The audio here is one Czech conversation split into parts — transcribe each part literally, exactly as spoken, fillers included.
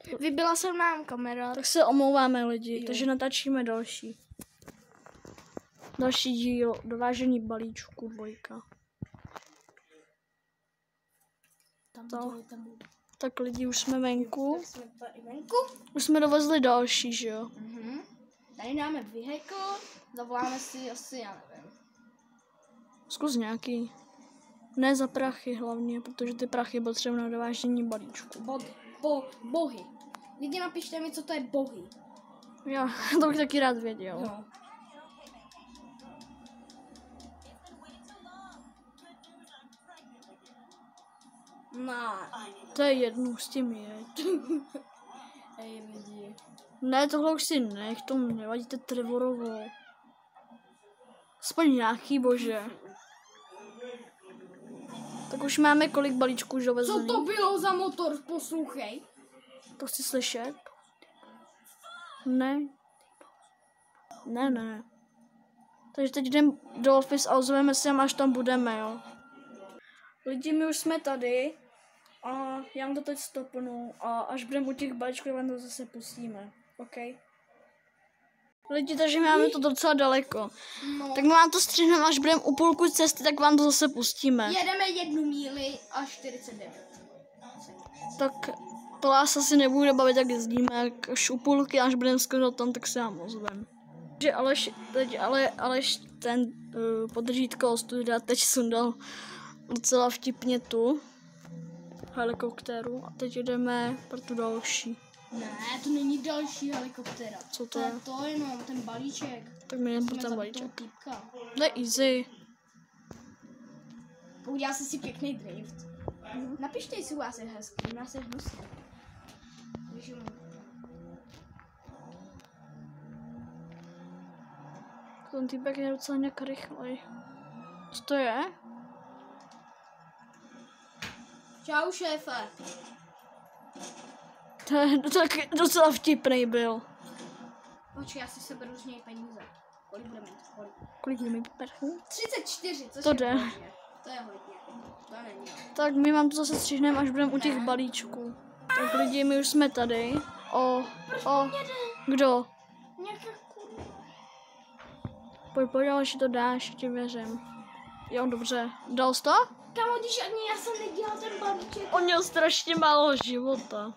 Vybila jsem nám kamera. Tak se omlouváme lidi, Jo. takže natáčíme další. Další díl, dovážení balíčku dvojka. Tam, To. to. Tam. Tak lidi, už jsme venku. Tak jsme tady venku. Už jsme dovezli další, že jo? Mhm. Tady dáme vehicle, zavoláme si asi, já nevím. Zkus nějaký. Ne za prachy hlavně, protože ty prachy potřebují na dovážení balíčku. Bod, bo, bohy. Lidi, napište mi, co to je bohy. Já to bych taky rád věděl. No. No. To je jednu, s tím je. Hej, lidi. Ne, tohle už si nech, to nevadíte Trevorovou. Aspoň nějaký, bože. Tak už máme kolik balíčků už Co dovezený. to bylo za motor, poslouchej? To chci slyšet? Ne. Ne, ne. Takže teď jdem do office a ozveme se, až tam budeme, jo. Lidi, my už jsme tady. A já vám to teď stopnu. A až budeme u těch balíčků, vám to zase pustíme. OK? Lidi, takže máme to docela daleko. No. Tak my vám to střihneme, až budeme u půlku cesty, tak vám to zase pustíme. Jedeme jednu míli a čtyřicet devět. Tak to vás asi nebude bavit, jak jezdíme, až u půlky, až budeme skoro tam, tak se vám ozvem. Takže Aleš, teď, ale Aleš ten uh, podržítko studia teď sundal docela vtipně tu helikoptéru a teď jdeme pro tu další. Ne, to není další helikoptéra. Co to To je je? to jenom, ten balíček. Tak my jdeme pro Jsme ten zabili toho balíček. týpka. To je easy. Udělal jsi si pěkný drift. Mhm. Napište, jestli u vás je hezký, u nás je hnusný. Když jo. Ten týpek je docela nějak rychlej. Co to je? Čau, šéfe. To je tak docela vtipnej byl. Počkej, já si seberu z něj peníze. Kolik bude mít? Kolik? Kolik mi prchů? třicet čtyři, což To je jde. hodně. To je hodně. To není. Tak my vám to zase střihneme, až budeme u těch Ne. balíčků. Tak lidi, my už jsme tady. O, o, kdo? Nějaká kurva. Pojď, pojď, ale že to dáš, ti věřím. Jo, dobře. Dal jsi to? Kamo, když ani já jsem nedělal ten balíček. On měl strašně málo života.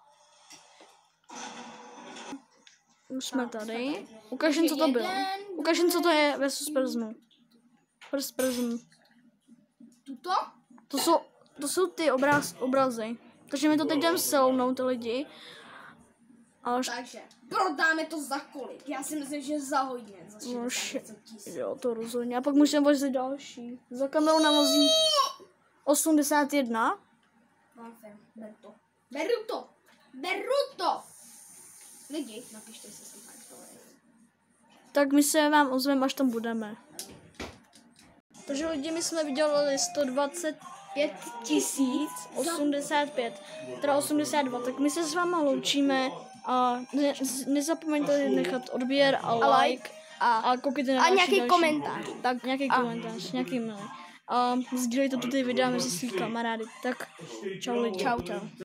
Už jsme tady. Ukaž jim, co to bylo. Ukaž jim, co to je versus Prism. Versus Prism. Tuto? To jsou, to jsou ty obraz, obrazy. Takže my to teď jdeme selnout, ty lidi. A až Takže prodáme to za kolik? Já si myslím, že za hodně. Za No, šedesát tisíc. jo, to rozhodně. A pak můžeme vozit další. Za kamerou navozím osmdesát jedna. Mám fem, beru to. Beru to! Beru to! Lidi, napište si si tak tohle. Tak my se vám ozveme, až tam budeme. Takže lidi, my jsme vydělali sto dvacet pět tisíc osmdesát pět, teda osmdesát dva, tak my se s váma loučíme a ne, nezapomeňte nechat odběr a like A, a koukejte na a další, nějaký další. komentář. Tak nějaký A- komentář, nějaký milý. A sdílejte tuto videa mezi svými kamarády. Tak čau lidi. Čau, čau.